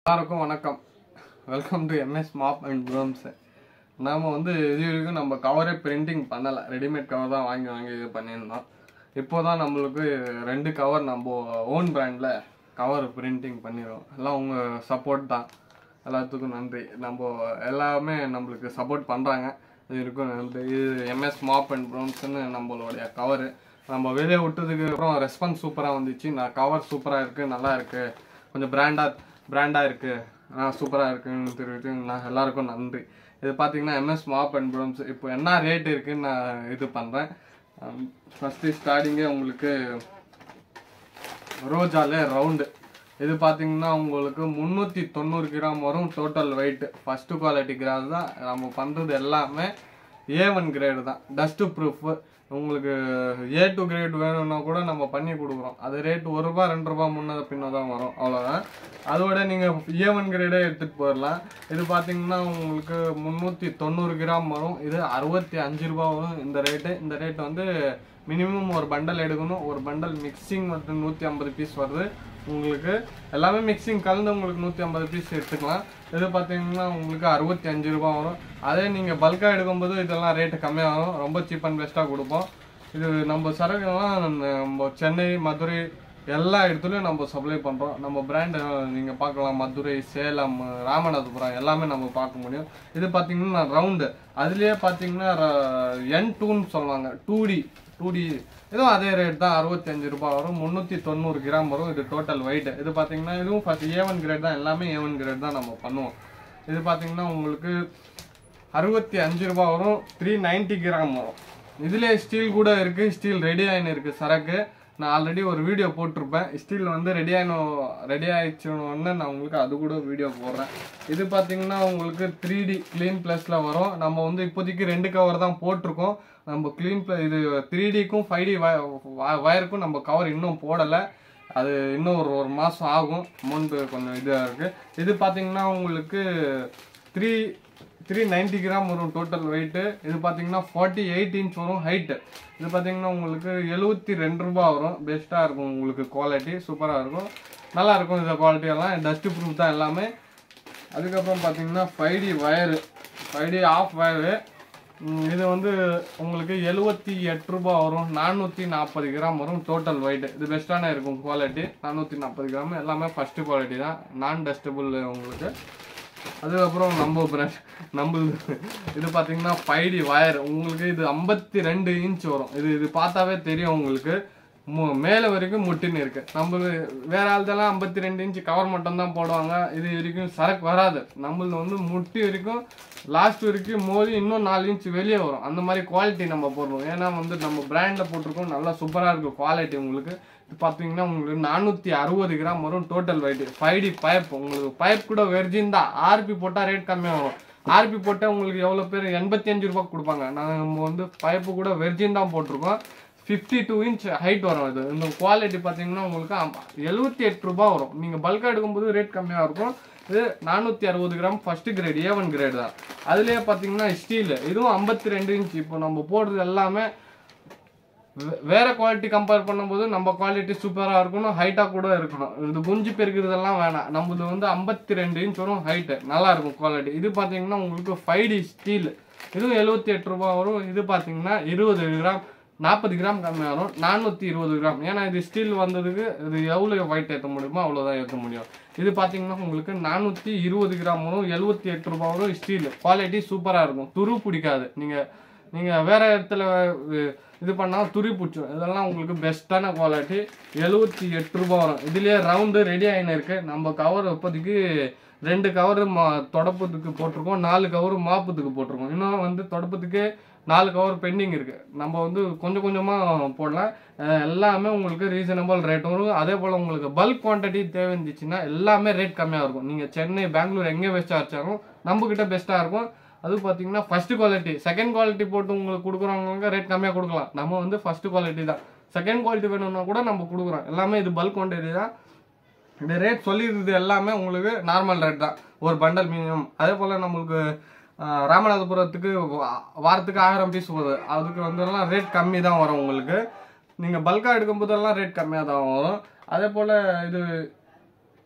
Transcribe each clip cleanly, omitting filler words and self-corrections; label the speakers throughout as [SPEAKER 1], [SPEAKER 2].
[SPEAKER 1] எல்லாருக்கும் வணக்கம். Welcome to MS Mop and Brooms. நாம வந்து இது வரைக்கும் நம்ம கவரே பிரிண்டிங் பண்ணல, ரெடிமேட் கவர் தான் வாங்கி இது பண்ணியிருந்தோம். இப்போதான் நம்மளுக்கு 2 கவர் நம்ம ஓன் பிராண்ட்ல கவர் பிரிண்டிங் பண்ணிடுவோம். எல்லாம் உங்க சப்போர்ட் தான், எல்லாத்துக்கும் நன்றி. நம்ம எல்லாமே நம்மளுக்கு சப்போர்ட் பண்றாங்க, இது இருக்கும் நன்றி. இது MS Mop and Broomsன்னு நம்மளுடைய கவர் நம்ம வெளியே விட்டதுக்கு அப்புறம் ரெஸ்பான்ஸ் சூப்பராக வந்துச்சு. நான் கவர் சூப்பராக இருக்கு, நல்லா இருக்கு, கொஞ்சம் பிராண்டாக இருக்கு, சூப்பராக இருக்குன்னு தெரிவித்து நான் எல்லாருக்கும் நன்றி. இது பார்த்தீங்கன்னா MS Mop and Brooms இப்போ என்ன ரேட் இருக்குன்னு நான் இது பண்ணுறேன். ஃபஸ்ட்டு ஸ்டார்டிங்கே உங்களுக்கு ரோஜாலே ரவுண்டு இது பார்த்தீங்கன்னா உங்களுக்கு 390 கிராம் வரும் டோட்டல் வெயிட். ஃபஸ்ட்டு குவாலிட்டி கிராஸ் தான் நம்ம பண்ணுறது, எல்லாமே A1 கிரேடு தான், டஸ்ட்டு ப்ரூஃப். உங்களுக்கு A2 கிரேட் வேணும்னா கூட நம்ம பண்ணி கொடுக்குறோம். அது ரேட் ₹1 ₹2 முன்னே பின்ன தான் வரும், அவ்வளோதான். அதோட நீங்கள் A1 கிரேடே எடுத்துகிட்டு போயிடலாம். இது பார்த்தீங்கன்னா உங்களுக்கு 390 கிராம் வரும். இது ₹65 வரும் இந்த ரேட்டு. இந்த ரேட் வந்து மினிமம் ஒரு பண்டல் எடுக்கணும். ஒரு பண்டல் மிக்சிங் மட்டும் 150 பீஸ் வருது. உங்களுக்கு எல்லாமே மிக்சிங் கலந்து உங்களுக்கு 150 பீஸ் எடுத்துக்கலாம். இது பார்த்தீங்கன்னா உங்களுக்கு ₹65 வரும். அதே நீங்கள் பல்காக எடுக்கும்போது இதெல்லாம் ரேட்டு கம்மியாக வரும், ரொம்ப சீப் அண்ட் பெஸ்ட்டாக கொடுப்போம். இது நம்ம சரக்குலாம் நம்ம சென்னை, மதுரை எல்லா இடத்துலையும் நம்ம சப்ளை பண்ணுறோம். நம்ம பிராண்டு நீங்கள் பார்க்கலாம், மதுரை, சேலம், ராமநாதபுரம் எல்லாமே நம்ம பார்க்க முடியும். இது பார்த்தீங்கன்னா ரவுண்டு, அதுலேயே பார்த்தீங்கன்னா N2ன்னு சொல்லுவாங்க, 2D இதுவும் அதே ரேட் தான், ₹65 வரும். 390 கிராம் வரும். இது டோட்டல் வெயிட். இது பார்த்தீங்கன்னா இதுவும் ஃபர்ஸ்ட் A1 கிரேட் தான், எல்லாமே A1 கிரேட் தான் நம்ம பண்ணுவோம். இது பார்த்தீங்கன்னா உங்களுக்கு ₹65 வரும். 390 கிராம் வரும். இதுலேயே ஸ்டீல் கூட இருக்குது, ஸ்டீல் ரெடி ஆயின்னு இருக்குது சரக்கு. நான் ஆல்ரெடி ஒரு வீடியோ போட்டிருப்பேன், ஸ்டீல் வந்து ரெடி ஆயிடுச்சுன்னு நான் உங்களுக்கு அது கூட வீடியோ போடுறேன். இது பார்த்தீங்கன்னா உங்களுக்கு 3D க்ளீன் ப்ளஸில் வரும். நம்ம வந்து இப்போதைக்கு 2 கவர் தான் போட்டிருக்கோம். நம்ம க்ளீன் இது 3Dக்கும் 5D வயருக்கும் நம்ம கவர் இன்னும் போடலை. அது இன்னும் ஒரு மாதம் ஆகும், அமௌண்ட்டு கொஞ்சம் இதாக இருக்குது. இது பார்த்தீங்கன்னா உங்களுக்கு 390 கிராம் வரும் டோட்டல் வெயிட்டு. இது பார்த்தீங்கன்னா 48 இன்ச் வரும் ஹைட்டு. இது பார்த்தீங்கன்னா உங்களுக்கு ₹72 வரும். பெஸ்ட்டாக இருக்கும், உங்களுக்கு குவாலிட்டி சூப்பராக இருக்கும், நல்லா இருக்கும். இந்த குவாலிட்டியெல்லாம் டஸ்ட்டு ப்ரூஃப் தான் எல்லாமே. அதுக்கப்புறம் பார்த்தீங்கன்னா 5D wire, 5D of wire. இது வந்து உங்களுக்கு ₹78 வரும். 440 கிராம் வரும் டோட்டல் வெயிட். இது பெஸ்ட்டான இருக்கும் குவாலிட்டி. 440 கிராம் எல்லாமே ஃபஸ்ட்டு குவாலிட்டி தான், நான் டஸ்டபுள் உங்களுக்கு. அதுக்கப்புறம் நம்மளுது இது பார்த்தீங்கன்னா 5D வயர். உங்களுக்கு இது 52 இன்ச் வரும். இது பார்த்தாவே தெரியும் உங்களுக்கு, மேலே வரைக்கும் முட்டின்னு இருக்கு. நம்மளது வேற ஆள்தெல்லாம் 52 இன்ச் கவர் மட்டும் தான் போடுவாங்க. இது வரைக்கும் சரக்கு வராது. நம்மளது வந்து முட்டி வரைக்கும் லாஸ்ட் வரைக்கும் மோதி இன்னும் 4 இன்ச் வெளியே வரும். அந்த மாதிரி குவாலிட்டி நம்ம போடுறோம். ஏன்னா வந்து நம்ம பிராண்டில் போட்டிருக்கோம், நல்லா சூப்பராக இருக்கும் குவாலிட்டி. உங்களுக்கு இது பார்த்தீங்கன்னா உங்களுக்கு 460 கிராம் வரும் டோட்டல் வெயிட். 5D pipe. உங்களுக்கு பைப் கூட வெர்ஜின் தான். RP போட்டால் ரேட் கம்மியாக வரும். RP போட்டால் உங்களுக்கு எவ்வளோ பேர் ₹85 கொடுப்பாங்க. நம்ம வந்து பைப்பு கூட வெர்ஜின் தான் போட்டிருக்கோம். 52 இன்ச் ஹைட் வரும். இது இந்த குவாலிட்டி பார்த்தீங்கன்னா உங்களுக்கு ₹78 வரும். நீங்கள் பல்காக எடுக்கும்போது ரேட் கம்மியாக இருக்கும். இது 460 gram first great, A1 great தான். அதுலேயே பார்த்தீங்கன்னா ஸ்டீல், இதுவும் 52 இன்ச். இப்போ நம்ம போடுறது எல்லாமே வேற குவாலிட்டி கம்பேர் பண்ணும்போது நம்ம குவாலிட்டி சூப்பராக இருக்கணும், ஹைட்டாக கூட இருக்கணும். இது குஞ்சு பெருக்கிறதெல்லாம் வேணாம். நம்மளது வந்து 52 இன்ச் வரும் ஹைட்டு, நல்லா இருக்கும் குவாலிட்டி. இது பார்த்தீங்கன்னா உங்களுக்கு 5D ஸ்டீல், இதுவும் ₹78 வரும். இது பார்த்தீங்கன்னா 20 கிராம், 40 கிராம் கம்மியாக வரும். 420 கிராம். ஏன்னா இது ஸ்டீல் வந்ததுக்கு இது எவ்வளோ வெயிட் ஏற்ற முடியுமோ அவ்வளோதான் ஏற்ற முடியும். இது பார்த்தீங்கன்னா உங்களுக்கு 420 கிராம் வரும். ₹78 வரும். ஸ்டீல் குவாலிட்டி சூப்பராக இருக்கும், துரு பிடிக்காது. நீங்கள் வேற இடத்துல இது பண்ணால் துரி பிடிச்சோம். இதெல்லாம் உங்களுக்கு பெஸ்ட்டான குவாலிட்டி. ₹78 வரும். இதுலேயே ரவுண்டு ரெடி ஆகின்னு இருக்கு. நம்ம கவர் இப்போதைக்கு 2 கவர் தொடப்பத்துக்கு போட்டிருக்கோம், 4 கவர் மாப்பத்துக்கு போட்டிருக்கோம். இன்னும் வந்து தொடப்பத்துக்கு 4 கவர் பெண்டிங் இருக்குது. நம்ம வந்து கொஞ்சம் கொஞ்சமாக போடலாம். எல்லாமே உங்களுக்கு ரீசனபிள் ரேட் வரும். அதே போல் உங்களுக்கு பல்க் குவான்டிட்டி தேவைந்துச்சுன்னா எல்லாமே ரேட் கம்மியாக இருக்கும். நீங்கள் சென்னை, பெங்களூர் எங்கே பெஸ்ட்டாக வச்சாலும் நம்மக்கிட்ட பெஸ்ட்டாக இருக்கும். அது பார்த்தீங்கன்னா ஃபஸ்ட்டு குவாலிட்டி. செகண்ட் குவாலிட்டி போட்டு உங்களுக்கு கொடுக்குறவங்க ரேட் கம்மியாக கொடுக்கலாம். நம்ம வந்து ஃபஸ்ட்டு குவாலிட்டி தான். செகண்ட் குவாலிட்டி வேணும்னா கூட நம்ம கொடுக்குறோம். எல்லாமே இது பல்க் குவான்டிட்டி தான். இந்த ரேட் சொல்லிடுறது எல்லாமே உங்களுக்கு நார்மல் ரேட் தான், ஒரு பண்டல் மினிமம். அதே போல் நம்மளுக்கு ராமநாதபுரத்துக்கு வாரத்துக்கு 1000 பீஸ் போகுது. அதுக்கு வந்துலாம் ரேட் கம்மி தான் வரும் உங்களுக்கு. நீங்கள் பல்காக எடுக்கும் போதெல்லாம் ரேட் கம்மியாக தான் வரும். அதே போல் இது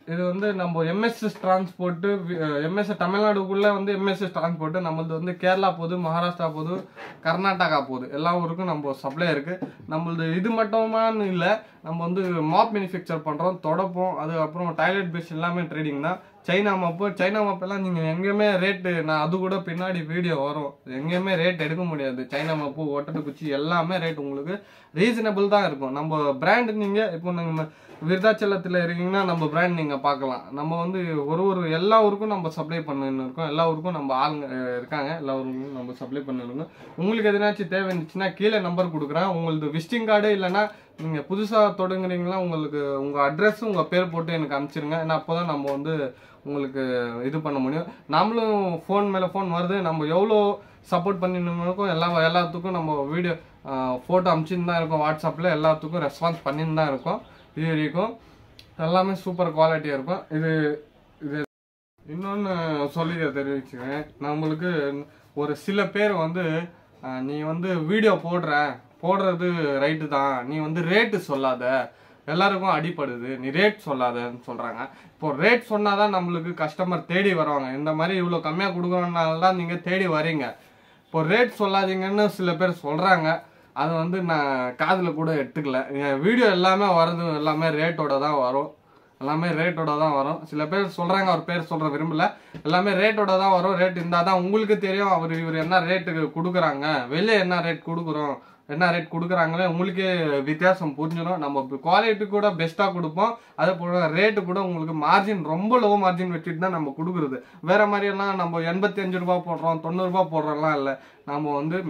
[SPEAKER 1] இது வந்து நம்ம எம்எஸ்எஸ் டிரான்ஸ்போர்ட் எம்எஸ்எஸ் தமிழ்நாடுக்குள்ள வந்து எம்எஸ்எஸ் டிரான்ஸ்போர்ட் நம்மளது வந்து கேரளா போகுது மகாராஷ்டிரா போகுது கர்நாடகா போகுது எல்லா ஊருக்கும் நம்ம சப்ளை இருக்கு நம்மளது இது மட்டுமானு இல்லை நம்ம வந்து மாப் மேனுஃபேக்சர் பண்றோம் தொடப்போம் அதுக்கப்புறம் டாய்லெட் பேஸ் எல்லாமே ட்ரேடிங் தான் சைனா மாப் எல்லாம் நீங்க எங்கேயுமே ரேட்டு நான் அது கூட பின்னாடி வீடியோ வரும் எங்கேயுமே ரேட் எடுக்க முடியாது சைனா மாப்பு ஒட்டட்டு குச்சி எல்லாமே ரேட் உங்களுக்கு ரீசனபிள் தான் இருக்கும் நம்ம பிராண்ட் நீங்க இப்போ நம்ம விருதாச்சலத்தில் இருக்கீங்கன்னா நம்ம பிராண்ட் நீங்க பார்க்கலாம் நம்ம வந்து ஒரு எல்லா ஊருக்கும் நம்ம சப்ளை பண்ணின்னு இருக்கோம் எல்லா ஊருக்கும் நம்ம ஆளுங்க இருக்காங்க எல்லா ஊருக்கும் நம்ம சப்ளை பண்ணிருக்கோம் உங்களுக்கு எதனாச்சும் தேவை இருந்துச்சுன்னா கீழே நம்பர் கொடுக்குறேன் உங்களுக்கு விசிட்டிங் கார்டு இல்லைன்னா நீங்க புதுசா தொடங்குறீங்களா உங்களுக்கு உங்க அட்ரஸ் உங்க பேர் போட்டு எனக்கு அனுப்பிச்சிருங்க ஏன்னா அப்போதான் நம்ம வந்து உங்களுக்கு இது பண்ண முடியும் நம்மளும் ஃபோன் மேல ஃபோன் வருது நம்ம எவ்வளோ சப்போர்ட் பண்ணிருக்கோம் எல்லாத்துக்கும் நம்ம வீடியோ ஃபோட்டோ அனுப்பிச்சுன்னு தான் இருக்கோம் வாட்ஸ்அப்பில் எல்லாத்துக்கும் ரெஸ்பான்ஸ் பண்ணின்னு தான் இருக்கோம் இது வரைக்கும் எல்லாமே சூப்பர் குவாலிட்டியாக இருக்கும் இது இன்னொன்று சொல்லி தெரிவிச்சுக்கிறேன் நம்மளுக்கு ஒரு சில பேர் வந்து நீ வந்து வீடியோ போடுறது ரைட்டு தான் நீ வந்து ரேட்டு சொல்லாத எல்லாருக்கும் அடிப்படுது நீ ரேட் சொல்லாதன்னு சொல்றாங்க இப்போ ரேட் சொன்னாதான் நம்மளுக்கு கஸ்டமர் தேடி வருவாங்க இந்த மாதிரி இவ்வளோ கம்மியாக கொடுக்குறதுனால தான் நீங்கள் தேடி வரீங்க இப்போ ரேட் சொல்லாதீங்கன்னு சில பேர் சொல்றாங்க அது வந்து நான் காதில் கூட எடுத்துக்கல வீடியோ எல்லாமே வர்றது எல்லாமே ரேட்டோட தான் வரும் எல்லாமே ரேட்டோட தான் வரும் சில பேர் சொல்றாங்க அவர் பேர் சொல்ற விரும்பல எல்லாமே ரேட்டோட தான் வரும் ரேட் இருந்தால் தான் உங்களுக்கு தெரியும் இவர் என்ன ரேட்டுக்கு கொடுக்குறாங்க வெளியே என்ன ரேட் கொடுக்குறோம் என்ன ரேட் கொடுக்குறாங்களே உங்களுக்கே வித்தியாசம் புரிஞ்சிடும் நம்ம குவாலிட்டி கூட பெஸ்ட்டாக கொடுப்போம் அதே போல ரேட்டு கூட உங்களுக்கு மார்ஜின் ரொம்ப லோ மார்ஜின் வச்சுட்டு தான் நம்ம கொடுக்குறது வேற மாதிரியெல்லாம் நம்ம 85 ரூபா போடுறோம் 90 ரூபா போடுறோம்லாம் இல்லை நம்ம வந்து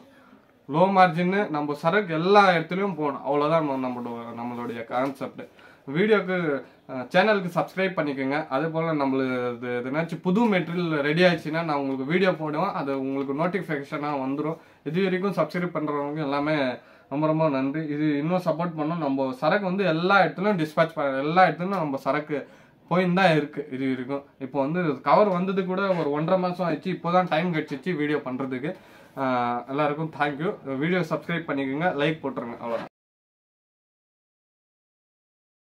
[SPEAKER 1] லோ மார்ஜின்னு நம்ம சரக்கு எல்லா இடத்துலையும் போகணும் அவ்வளோதான் நம்மளுடைய கான்செப்ட் வீடியோக்கு சேனலுக்கு சப்ஸ்கிரைப் பண்ணிக்கோங்க அதே போல் நம்மளுக்கு எதுனாச்சும் புது மெட்டீரியல் ரெடி ஆயிடுச்சுன்னா நான் உங்களுக்கு வீடியோ போடுவேன் அது உங்களுக்கு நோட்டிஃபிகேஷனாக வந்துடும் இது வரைக்கும் சப்ஸ்கிரைப் பண்ணுறவங்க எல்லாமே ரொம்ப ரொம்ப நன்றி இது இன்னும் சப்போர்ட் பண்ணோம் நம்ம சரக்கு வந்து எல்லா இடத்துலையும் டிஸ்பேச் பண்ண எல்லா இடத்துலையும் நம்ம சரக்கு போயின்னு தான் இருக்கு இது இருக்கும் இப்போ வந்து கவர் வந்தது கூட ஒரு 1.5 மாதம் ஆயிடுச்சு இப்போதான் டைம் கிடைச்சிச்சு வீடியோ பண்ணுறதுக்கு எல்லாருக்கும் தேங்க்யூ வீடியோ சப்ஸ்கிரைப் பண்ணிக்கோங்க லைக் போட்டுருங்க அவ்வளோ